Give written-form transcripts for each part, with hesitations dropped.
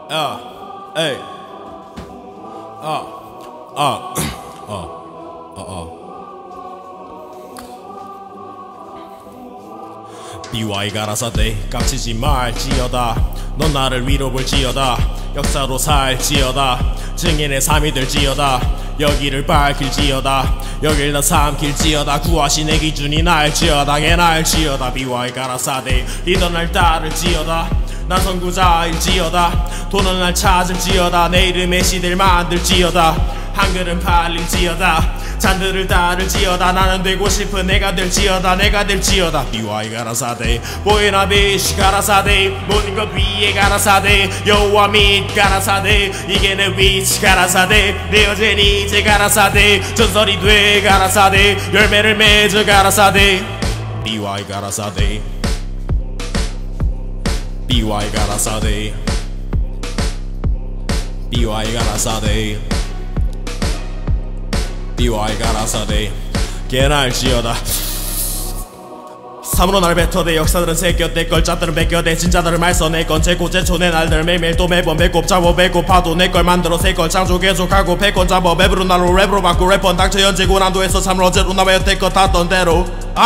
에이, BY 가라사대 깝치지 말지어다. 넌 나를 위로 볼지어다. 역사로 살지어다. 증인의 삶이 될지어다. 여기를 밝힐지어다. 여길 다 삼킬지어다. 구하신의 기준이 날지어다. 개날지어다. BY 가라사대 리더 날 따를지어다. 난 선구자일지어다. 돈은 날 찾을지어다. 내 이름의 시대를 만들지어다. 한글은 팔릴지어다. 잔들을 따를지어다. 나는 되고 싶은 내가 될지어다. 내가 될지어다. BY 가라사대 보이나 빛이 가라사대 모든 것 위에 가라사대 여호와 및 가라사대 이게 내 위치 가라사대 내 여젠 이제 가라사대 전설이 돼 가라사대 열매를 맺어 가라사대 BY 가라사대 BY 가라사대 BY 가라사대 BY 가라사대 개날지어다. 삶으로 날 뱉어대. 역사들은 새겨 내걸 짭들은 뺏겨대. 진짜들을 말써 내건 재고제초 내 날들 매일매일 또 매번 배꼽 잡아 배고파도 내걸 만들어 새걸 창조 계속하고 패건 잡아 맵으로 날로 랩으로 바꾸 래퍼는 닥쳐 연재고 난도에서 참으로 어제로 남아 여태껏 탔던 대로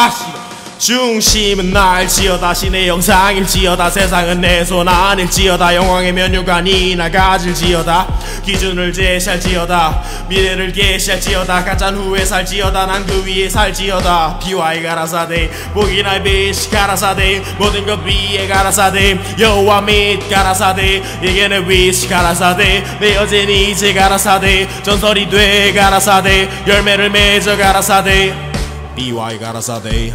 중심은 날지어다. 신의 영상일지어다. 세상은 내 손 안일지어다. 영광의 면류관이 날 가질지어다. 기준을 제시할지어다. 미래를 계시할지어다. 가짠 후에 살지어다. 난 그 위에 살지어다. BY 가라사대 보기날 빛이 가라사대 모든 것 위에 가라사대 여호와 및 가라사대 이게 내 위치 가라사대 내 여젠 이제 가라사대 전설이 돼 가라사대 열매를 맺어 가라사대 BY 가라사대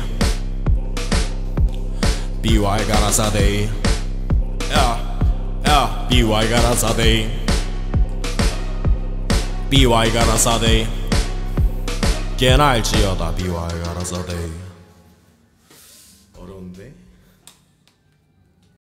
BY 가라사대 BY 가라사대 BY 가라사대 개날지어다. BY 가라사대 어려운데?